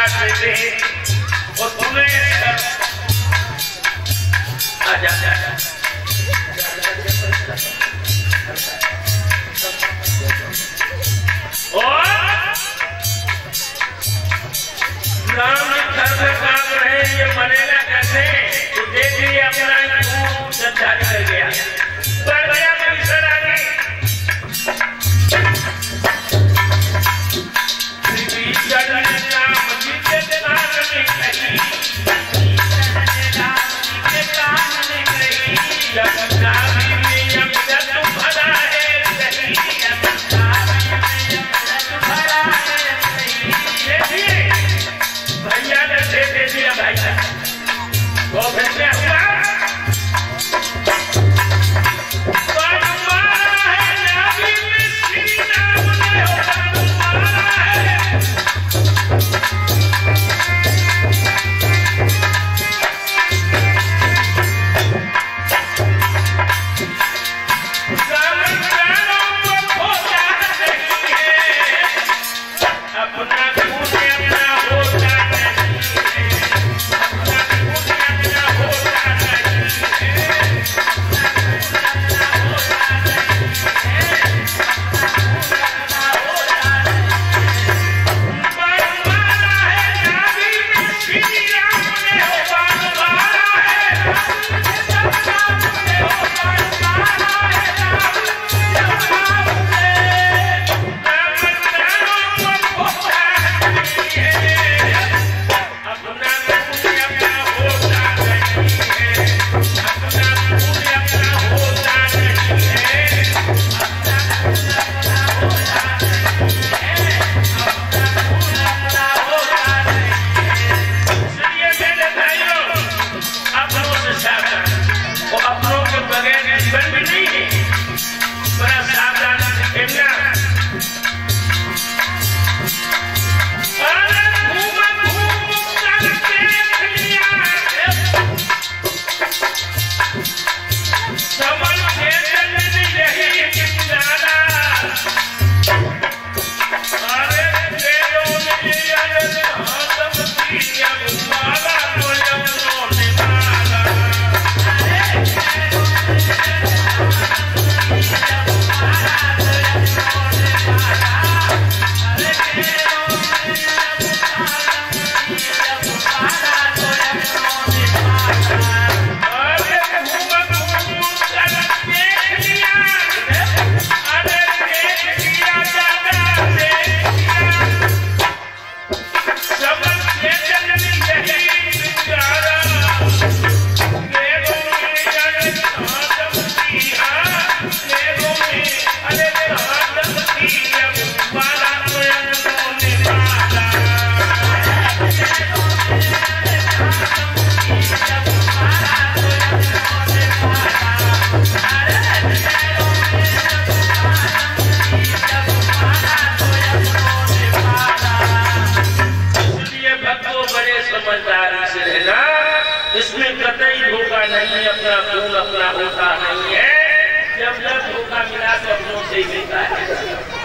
काट देते हैं और तुम्हें आजा राम घर काम रहे ये मरेगा कैसे तो देखिए अपना जारी कर गया पर गया मिश्र आगे भैया ने दे दिया भाई वो भेजे हुआ इसमें कतई धोखा नहीं, अपना खून अपना होता नहीं है। जब धोखा मिला तो अपनों से ही मिलता है।